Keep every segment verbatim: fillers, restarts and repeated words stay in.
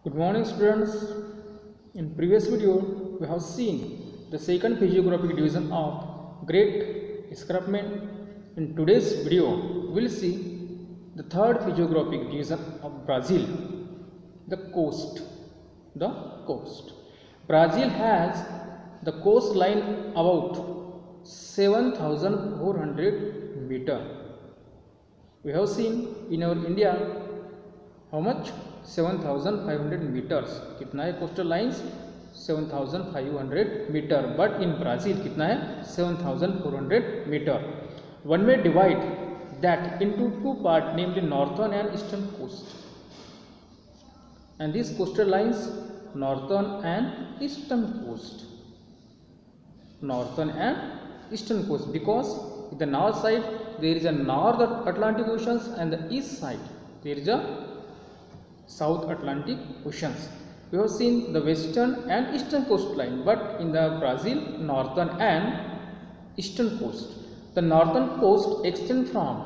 Good morning, students. In previous video we have seen the second physiographic division of Great Escarpment. In today's video we will see the third physiographic division of Brazil, the coast. The coast. Brazil has the coastline about seven thousand four hundred meter. We have seen in our India how much? seven thousand five hundred meters. कितना है coastal lines? seven thousand five hundred metre. But in Brazil कितना है? seven thousand four hundred metre. One may divide that into two parts, namely northern and eastern coast. And these coastal lines, northern and eastern coast. Northern and eastern coast, because in the north side there is a North Atlantic Oceans and the east side there is a South Atlantic Oceans. We have seen the western and eastern coastline, but in the Brazil, northern and eastern coast. The northern coast extends from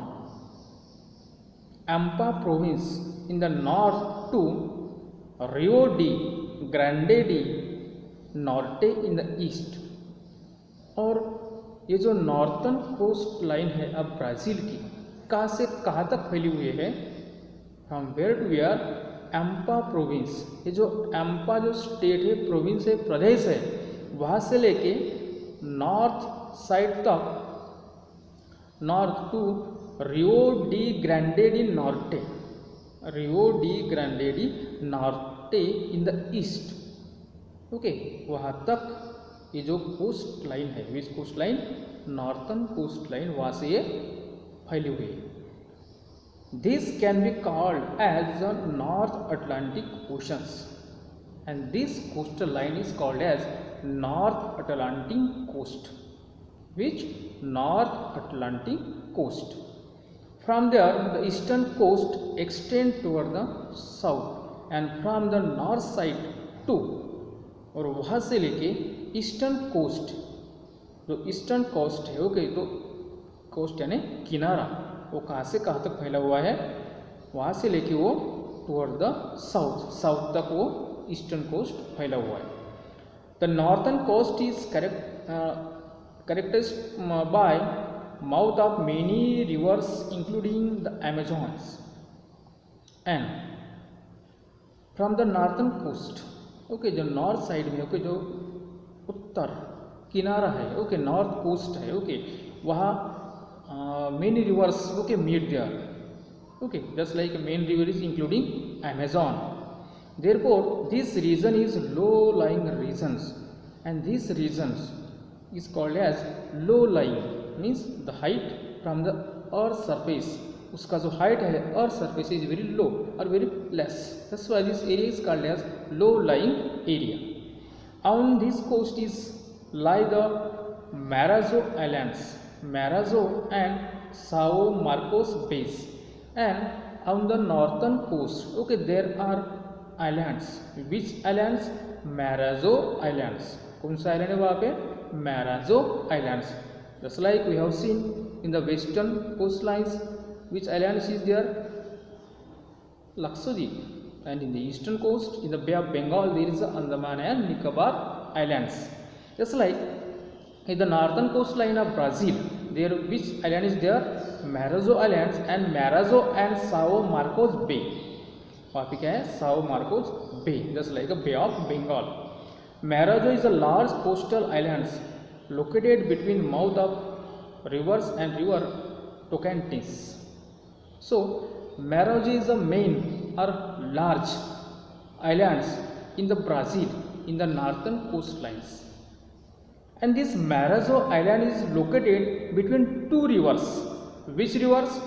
Amapá province in the north to Rio de Grande do Norte in the east. और ये जो northern coast line है अब Brazil की, कहाँ से कहाँ तक फैली हुई है? From where to where? Amapa province. ये जो एम्पा जो स्टेट है, प्रोविंस है, प्रदेश है, वहाँ से लेके नॉर्थ साइड तक, north to Rio de Grande de Norte, Rio de Grande de Norte in the east. Okay, वहाँ तक ये जो कोस्ट लाइन है, which coast line? Northern coast line, वहाँ से ये फैली हुई है. This can be called as the North Atlantic Oceans, and this coastal line is called as North Atlantic Coast. Which? North Atlantic Coast. From there, the eastern coast extends toward the south, and from the north side to, और वहाँ से लेके eastern coast, जो eastern coast है, okay, तो coast यानी किनारा, वो कहाँ से कहाँ तक फैला हुआ है? वहाँ से लेके वो टुवर्ड द साउथ, साउथ तक वो ईस्टर्न कोस्ट फैला हुआ है. The northern coast is correct characterized by mouth of many rivers including the Amazons. And from the northern coast, okay, जो नॉर्थ साइड में, ओके, जो उत्तर किनारा है, ओके, नॉर्थ कोस्ट है, ओके, वहाँ Uh, many rivers, okay, meet there, okay, just like main river is including Amazon. Therefore this region is low lying regions, and these regions is called as low lying, means the height from the earth surface, उसका जो height है earth surface is very low or very less. That's why this area is called as low lying area. On this coast is lie the Maranhão Islands, Maranhão and São Marcos Bays, and on the northern coast, okay, there are islands. Which islands? Maranhão Islands. कौन सा island है वहाँ पे? Maranhão Islands. Just like we have seen in the western coastlines, which islands is there? Lakshadweep. And in the eastern coast, in the Bay of Bengal, there is the Andaman and Nicobar Islands. Just like in the northern coastline of Brazil, there which island is there? Maranhão Islands and Maranhão and São Marcos Bay. वहाँ पे क्या है? São Marcos Bay, just like a Bay of Bengal. Maranhão is a large coastal islands located between mouth of rivers and river Tocantins. So Maranhão is the main or large islands in the Brazil in the northern coastlines. And this Maranhão Island is located between two rivers. Which rivers?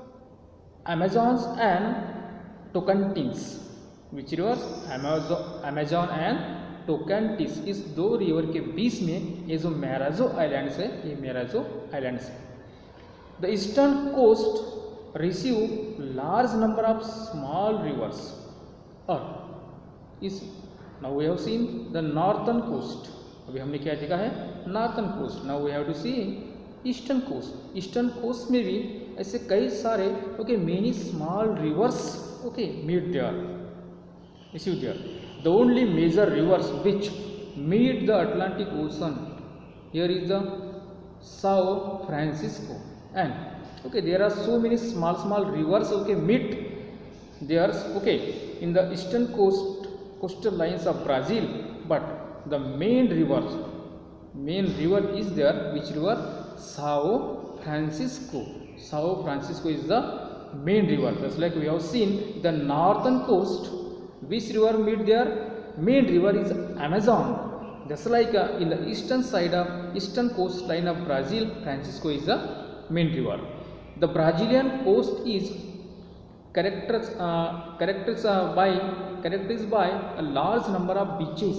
Amazons and Tocantins. Which rivers? Amazon, Amazon and Tocantins. इस दो river के बीच में ये जो Maranhão Islands है, ये Maranhão Islands है. The eastern coast receive large number of small rivers. और इस now we have seen the northern coast. अभी हमने क्या देखा है? Northern coast. Now we have to see eastern coast. Eastern coast में भी ऐसे कई सारे, okay, many small rivers, okay, meet there. receive there. The only major rivers which meet the Atlantic Ocean here is the Sao Francisco, and okay, there are so many small small rivers, okay, meet there, okay, in the eastern coast coastal lines of Brazil, but the main river main river is there, which river? Sao Francisco. Sao Francisco is the main river. Just like we have seen the northern coast, which river meet there? Main river is Amazon. Just like uh, in the eastern side of eastern coastline of Brazil, Francisco is the main river. The Brazilian coast is characterized uh, characterized uh, by characterized by a large number of beaches,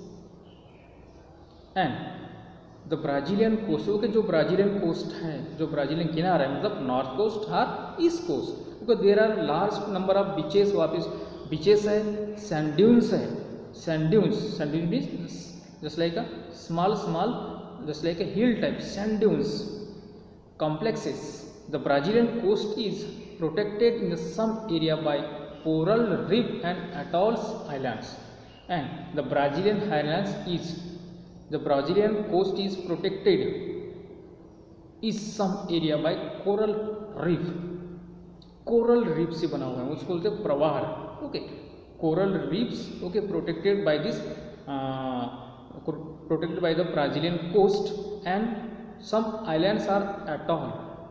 and the Brazilian coast, okay, जो Brazilian coast है, जो Brazilian किनारा है, मतलब north coast और east coast, okay, there are large number of beaches, वापस beaches है, sand dunes है, sand dunes sand dune means just like a small small just like a hill type sand dunes complexes. The Brazilian coast is protected in some area by coral reef and atolls islands, and the Brazilian highlands is the Brazilian coast is protected is some area by coral reef. Coral reef से बना हुआ है, उसको बोलते हैं प्रवाह, ओके, coral reefs, okay, protected by this protected by the Brazilian coast, and some islands are atoll.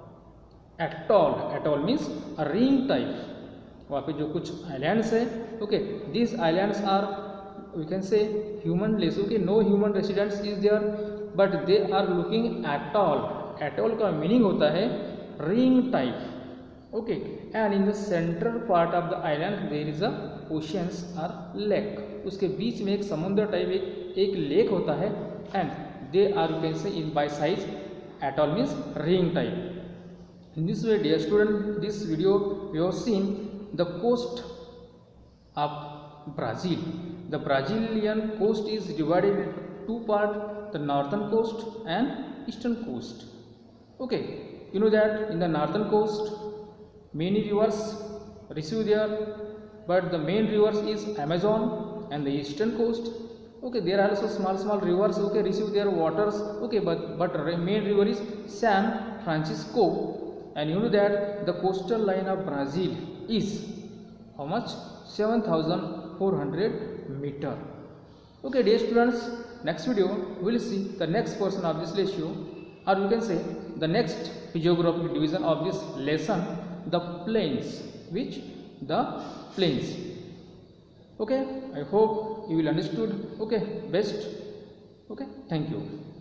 Atoll, atoll means a ring type. वहाँ पे जो कुछ islands है, okay, these islands are, we can say, humanless, okay, no human residents is there, but they are looking atoll. Atoll का meaning होता है ring type, okay, and in the central part of the island there is a oceans or lake. उसके बीच में एक समुद्र type एक एक lake होता है, and they are, you can say, in by size atoll means ring type. In this way, dear student, this video we have seen the coast of Brazil. The Brazilian coast is divided into two parts, the northern coast and eastern coast. Okay, you know that in the northern coast many rivers receive there, but the main rivers is Amazon, and the eastern coast, okay, there are also small small rivers, okay, receive their waters, okay, but but main river is San Francisco, and you know that the coastal line of Brazil is how much? seven thousand four hundred meter. Okay, dear students, next video we will see the next portion of this lesson, or we can say the next physiographic division of this lesson, the plains, which the plains. Okay, I hope you will understood, okay, best, okay, thank you.